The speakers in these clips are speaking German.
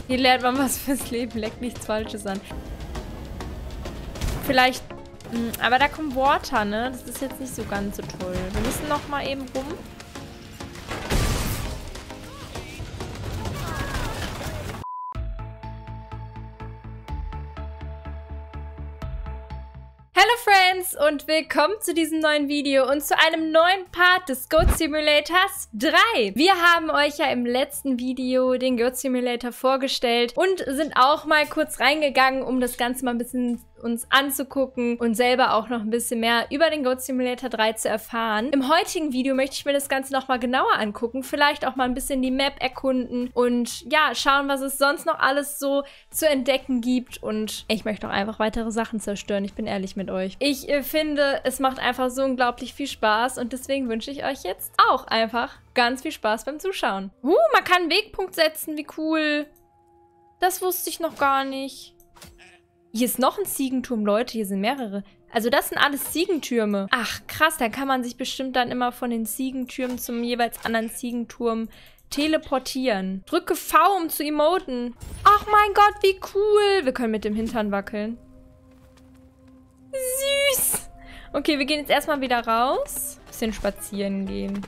Hier lernt man was fürs Leben. Leckt nichts Falsches an. Vielleicht... aber da kommt Water, ne? Das ist jetzt nicht so ganz so toll. Wir müssen noch mal eben rum. Hallo Friends und willkommen zu diesem neuen Video und zu einem neuen Part des Goat Simulators 3. Wir haben euch ja im letzten Video den Goat Simulator vorgestellt und sind auch mal kurz reingegangen, um das Ganze mal ein bisschen uns anzugucken und selber auch noch ein bisschen mehr über den Goat Simulator 3 zu erfahren. Im heutigen Video möchte ich mir das Ganze noch mal genauer angucken, vielleicht auch mal ein bisschen die Map erkunden und ja, schauen, was es sonst noch alles so zu entdecken gibt und ich möchte auch einfach weitere Sachen zerstören, ich bin ehrlich mit euch. Ich finde, es macht einfach so unglaublich viel Spaß und deswegen wünsche ich euch jetzt auch einfach ganz viel Spaß beim Zuschauen. Man kann einen Wegpunkt setzen, wie cool. Das wusste ich noch gar nicht. Hier ist noch ein Ziegenturm, Leute. Hier sind mehrere. Also das sind alles Ziegentürme. Ach, krass. Da kann man sich bestimmt dann immer von den Ziegentürmen zum jeweils anderen Ziegenturm teleportieren. Drücke V, um zu emoten. Ach mein Gott, wie cool. Wir können mit dem Hintern wackeln. Süß. Okay, wir gehen jetzt erstmal wieder raus. Bisschen spazieren gehen.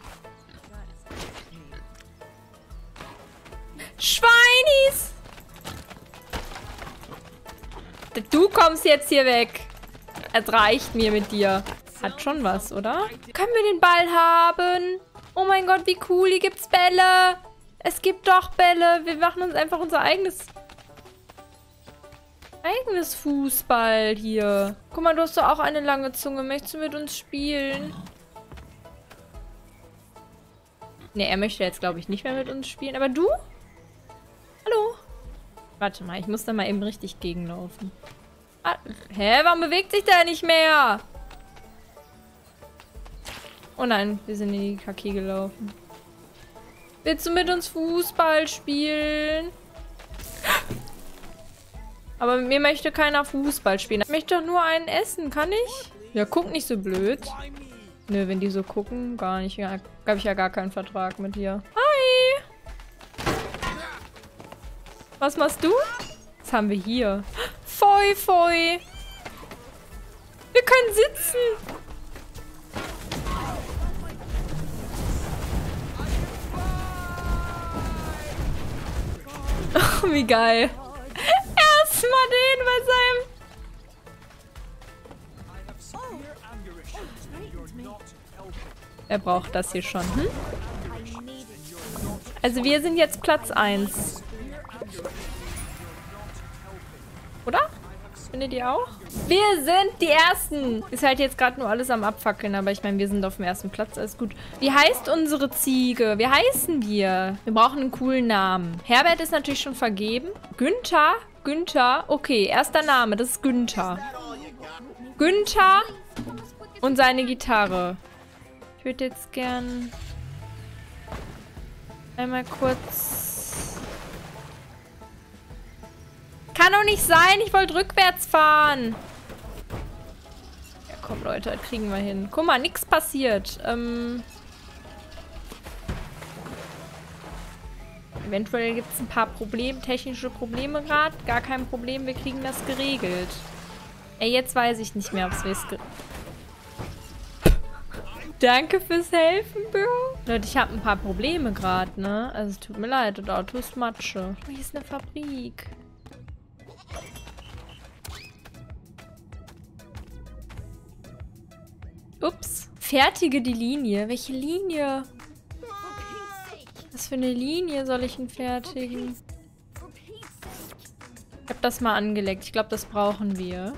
Schweinis! Du kommst jetzt hier weg. Es reicht mir mit dir. Hat schon was, oder? Können wir den Ball haben? Oh mein Gott, wie cool. Hier gibt's Bälle. Es gibt doch Bälle. Wir machen uns einfach unser eigenes Fußball hier. Guck mal, du hast doch auch eine lange Zunge. Möchtest du mit uns spielen? Ne, er möchte jetzt, glaube ich, nicht mehr mit uns spielen. Aber du? Hallo? Warte mal, ich muss da mal eben richtig gegenlaufen. Ah, hä? Warum bewegt sich der nicht mehr? Oh nein, wir sind in die Kacke gelaufen. Willst du mit uns Fußball spielen? Aber mit mir möchte keiner Fußball spielen. Ich möchte doch nur einen essen, kann ich? Ja, guck nicht so blöd. Nö, wenn die so gucken, gar nicht. Ja, habe ich ja gar keinen Vertrag mit dir. Hi! Was machst du? Was haben wir hier? Foi, foi. Wir können sitzen. Oh, wie geil. Erstmal den bei seinem... Er braucht das hier schon. Hm? Also wir sind jetzt Platz 1. Oder? Findet ihr auch? Wir sind die Ersten. Ist halt jetzt gerade nur alles am Abfackeln, aber ich meine, wir sind auf dem ersten Platz. Alles gut. Wie heißt unsere Ziege? Wie heißen wir? Wir brauchen einen coolen Namen. Herbert ist natürlich schon vergeben. Günther? Günther? Okay, erster Name. Das ist Günther. Günther und seine Gitarre. Ich würde jetzt gern einmal kurz... Kann doch nicht sein, ich wollte rückwärts fahren. Ja, komm, Leute, das kriegen wir hin. Guck mal, nichts passiert. Eventuell gibt es ein paar technische Probleme gerade. Gar kein Problem, wir kriegen das geregelt. Ey, jetzt weiß ich nicht mehr, ob wir es Danke fürs Helfen, Bro. Leute, ich habe ein paar Probleme gerade, ne? Also, es tut mir leid, das Auto ist Matsche. Oh, hier ist eine Fabrik. Ups. Fertige die Linie. Welche Linie? Was für eine Linie soll ich denn fertigen? Ich habe das mal angelegt. Ich glaube, das brauchen wir.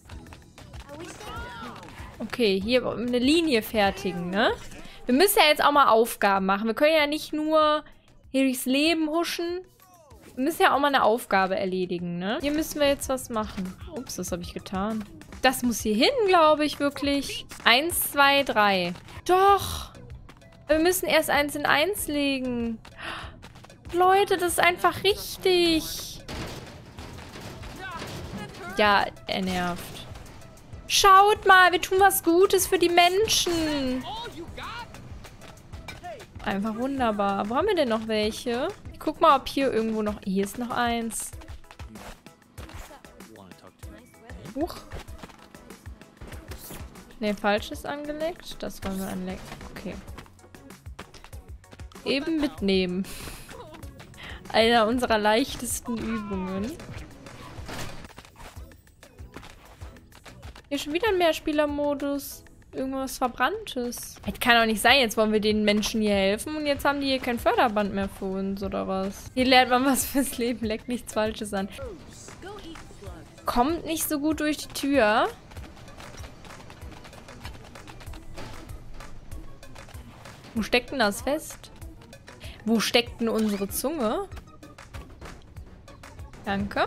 Okay, hier eine Linie fertigen, ne? Wir müssen ja jetzt auch mal Aufgaben machen. Wir können ja nicht nur hier durchs Leben huschen. Wir müssen ja auch mal eine Aufgabe erledigen, ne? Hier müssen wir jetzt was machen. Ups, was habe ich getan? Das muss hier hin, glaube ich, wirklich. 1, 2, 3. Doch. Wir müssen erst 1 in 1 legen. Leute, das ist einfach richtig. Ja, er nervt. Schaut mal, wir tun was Gutes für die Menschen. Einfach wunderbar. Wo haben wir denn noch welche? guck mal, ob hier irgendwo noch... Hier ist noch eins. Huch. Ne, falsches angelegt. Das wollen wir anlegen. Okay. Eben mitnehmen. Einer unserer leichtesten Übungen. Hier schon wieder ein Mehrspielermodus. Irgendwas Verbranntes. Das kann doch nicht sein. Jetzt wollen wir den Menschen hier helfen und jetzt haben die hier kein Förderband mehr für uns, oder was? Hier lernt man was fürs Leben. Leckt nichts Falsches an. Kommt nicht so gut durch die Tür. Wo steckt denn das fest? Wo steckt denn unsere Zunge? Danke.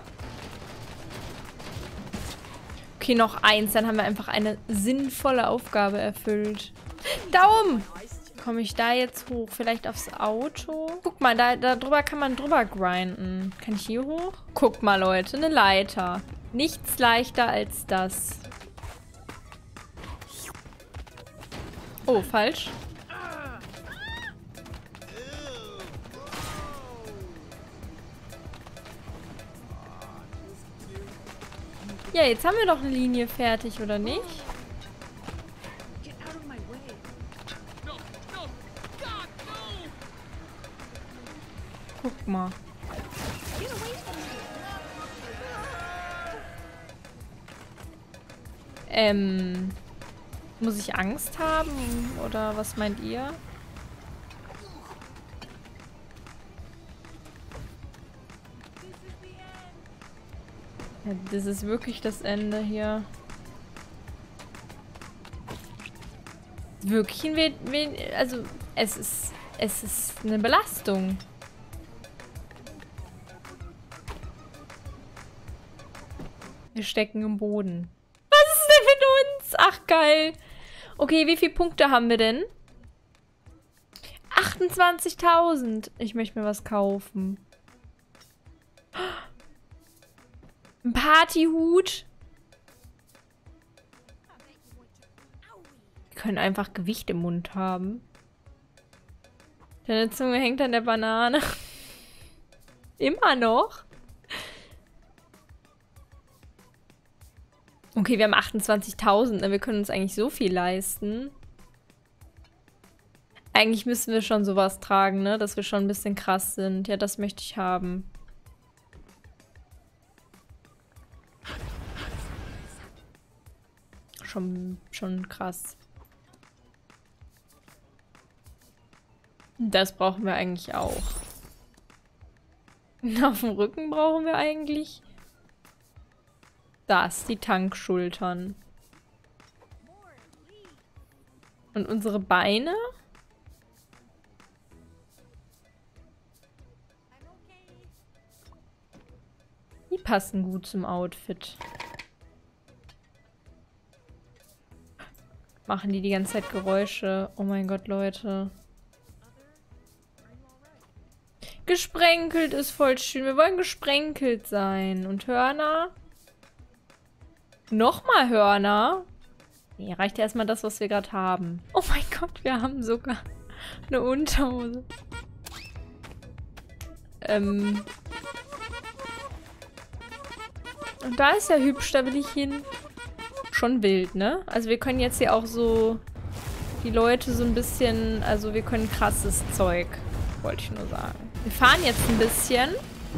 Okay, noch eins. Dann haben wir einfach eine sinnvolle Aufgabe erfüllt. Daumen! Komme ich da jetzt hoch? Vielleicht aufs Auto? Guck mal, da drüber kann man drüber grinden. Kann ich hier hoch? Guck mal, Leute. Eine Leiter. Nichts leichter als das. Oh, falsch. Ja, jetzt haben wir doch eine Linie fertig, oder nicht? Guck mal. Muss ich Angst haben? Oder was meint ihr? Ja, das ist wirklich das Ende hier. Wirklich also es ist eine Belastung. Wir stecken im Boden. Was ist denn mit uns? Ach, geil. Okay, wie viele Punkte haben wir denn? 28.000. Ich möchte mir was kaufen. Ein Partyhut. Wir können einfach Gewicht im Mund haben. Deine Zunge hängt an der Banane. Immer noch. Okay, wir haben 28.000. Wir können uns eigentlich so viel leisten. Eigentlich müssen wir schon sowas tragen, ne? Dass wir schon ein bisschen krass sind. Ja, das möchte ich haben. Schon krass. Das brauchen wir eigentlich auch. Auf dem Rücken brauchen wir eigentlich das, die Tankschultern. Und unsere Beine? Die passen gut zum Outfit. Machen die ganze Zeit Geräusche? Oh mein Gott, Leute. Gesprenkelt ist voll schön. Wir wollen gesprenkelt sein. Und Hörner? Nochmal Hörner? Nee, reicht ja erstmal das, was wir gerade haben. Oh mein Gott, wir haben sogar eine Unterhose. Und da ist ja hübsch, da will ich hin. Schon wild, ne? Also wir können jetzt hier auch so die Leute so ein bisschen, also wir können krasses Zeug, wollte ich nur sagen. Wir fahren jetzt ein bisschen.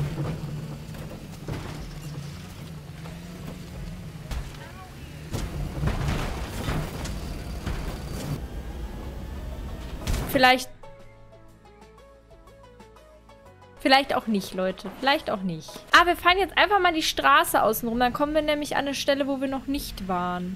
Vielleicht auch nicht, Leute. Vielleicht auch nicht. Ah, wir fahren jetzt einfach mal die Straße außen rum. Dann kommen wir nämlich an eine Stelle, wo wir noch nicht waren.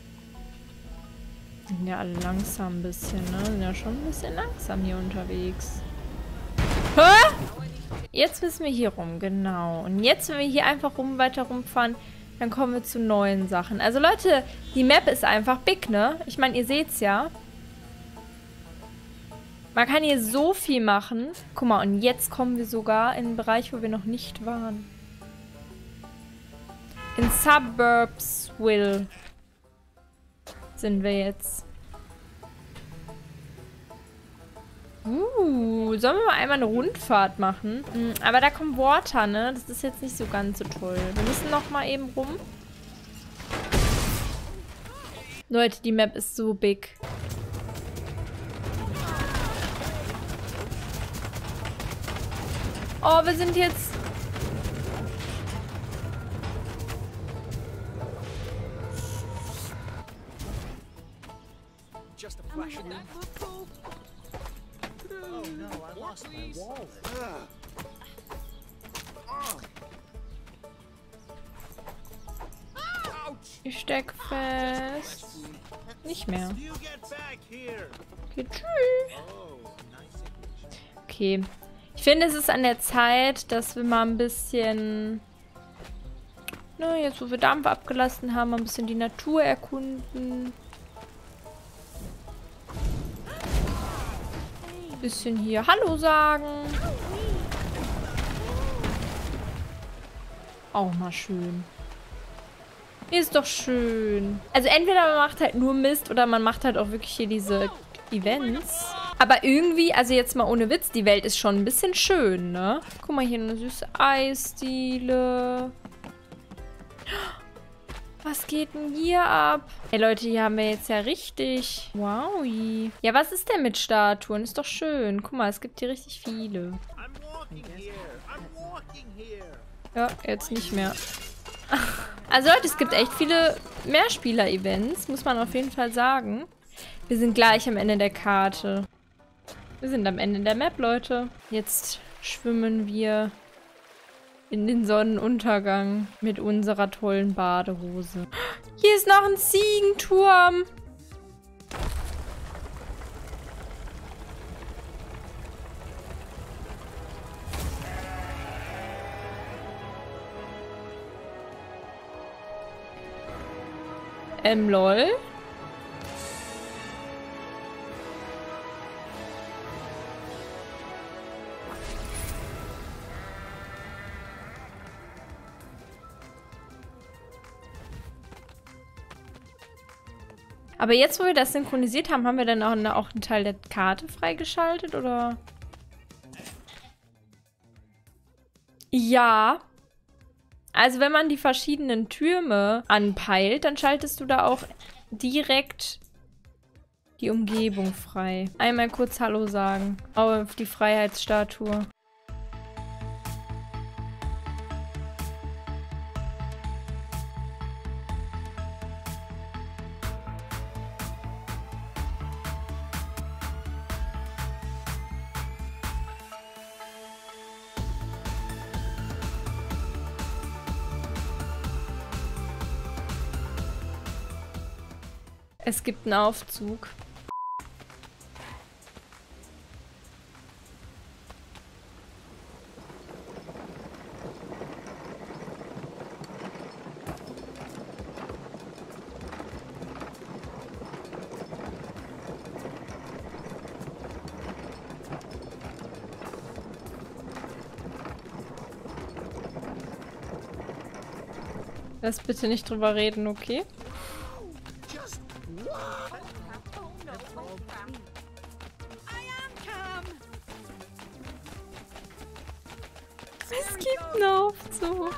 Sind ja alle langsam ein bisschen, ne? Sind ja schon ein bisschen langsam hier unterwegs. Hä? Jetzt müssen wir hier rum, genau. Und jetzt, wenn wir hier einfach weiter rumfahren, dann kommen wir zu neuen Sachen. Also Leute, die Map ist einfach big, ne? Ich meine, ihr seht's ja. Man kann hier so viel machen. Guck mal, und jetzt kommen wir sogar in einen Bereich, wo wir noch nicht waren. In Suburbsville sind wir jetzt. Sollen wir mal einmal eine Rundfahrt machen? Aber da kommt Water, ne? Das ist jetzt nicht so ganz so toll. Wir müssen noch mal eben rum. Leute, die Map ist so big. Oh, wir sind jetzt... Just a flash of oh no, I lost my wallet. Ich steck fest. Nicht mehr. Okay, tschüss. Okay. Ich finde, es ist an der Zeit, dass wir mal ein bisschen... Na, jetzt wo wir Dampf abgelassen haben, mal ein bisschen die Natur erkunden. Bisschen hier Hallo sagen. Auch mal schön. Ist doch schön. Also entweder man macht halt nur Mist oder man macht halt auch wirklich hier diese Events. Aber irgendwie, also jetzt mal ohne Witz, die Welt ist schon ein bisschen schön, ne? Guck mal, hier eine süße Eisdiele. Was geht denn hier ab? Ey Leute, hier haben wir jetzt ja richtig... Wow. Ja, was ist denn mit Statuen? Ist doch schön. Guck mal, es gibt hier richtig viele. Ja, jetzt nicht mehr. Also Leute, es gibt echt viele Mehrspieler-Events, muss man auf jeden Fall sagen. Wir sind gleich am Ende der Karte. Wir sind am Ende der Map, Leute. Jetzt schwimmen wir in den Sonnenuntergang mit unserer tollen Badehose. Hier ist noch ein Ziegenturm. Lol. Aber jetzt, wo wir das synchronisiert haben, haben wir dann auch einen Teil der Karte freigeschaltet, oder? Ja. Also wenn man die verschiedenen Türme anpeilt, dann schaltest du da auch direkt die Umgebung frei. Einmal kurz Hallo sagen. Auf die Freiheitsstatue. Es gibt einen Aufzug. Lass bitte nicht drüber reden, okay? Es gibt einen Aufzug.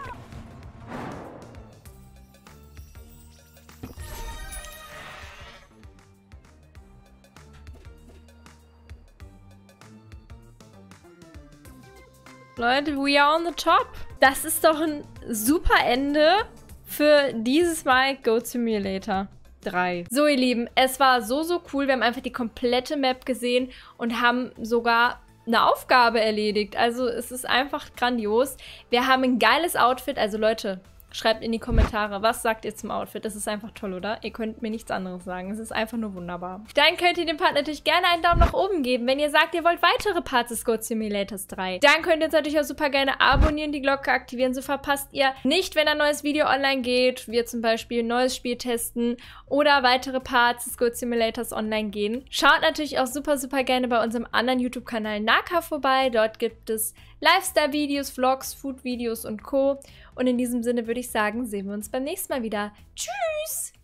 Leute, we are on the top. Das ist doch ein super Ende für dieses Mal Goat Simulator 3. So, ihr Lieben, es war so cool. Wir haben einfach die komplette Map gesehen und haben sogar eine Aufgabe erledigt. Also es ist einfach grandios. Wir haben ein geiles Outfit. Also Leute, schreibt in die Kommentare, was sagt ihr zum Outfit? Das ist einfach toll, oder? Ihr könnt mir nichts anderes sagen. Es ist einfach nur wunderbar. Dann könnt ihr dem Part natürlich gerne einen Daumen nach oben geben. Wenn ihr sagt, ihr wollt weitere Parts des Goat Simulators 3. Dann könnt ihr uns natürlich auch super gerne abonnieren, die Glocke aktivieren. So verpasst ihr nicht, wenn ein neues Video online geht. Wir zum Beispiel ein neues Spiel testen oder weitere Parts des Goat Simulators online gehen. Schaut natürlich auch super gerne bei unserem anderen YouTube-Kanal Naka vorbei. Dort gibt es Lifestyle-Videos, Vlogs, Food-Videos und Co. Und in diesem Sinne würde ich sagen, sehen wir uns beim nächsten Mal wieder. Tschüss!